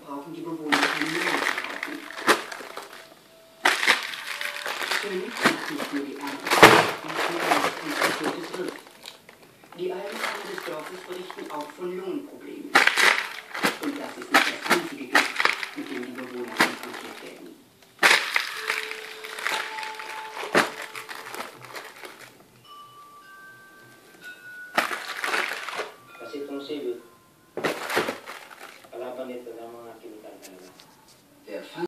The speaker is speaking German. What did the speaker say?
brauchen die Bewohner keine Lohn zu kaufen. König ist nicht nur die Ernte, sondern ein kaputtes Riff. Die Eilmessen des Dorfes berichten auch von Lohnproblemen. Und das ist nicht das einzige Gift, mit dem die Bewohner konfrontiert werden. C'est ton CV.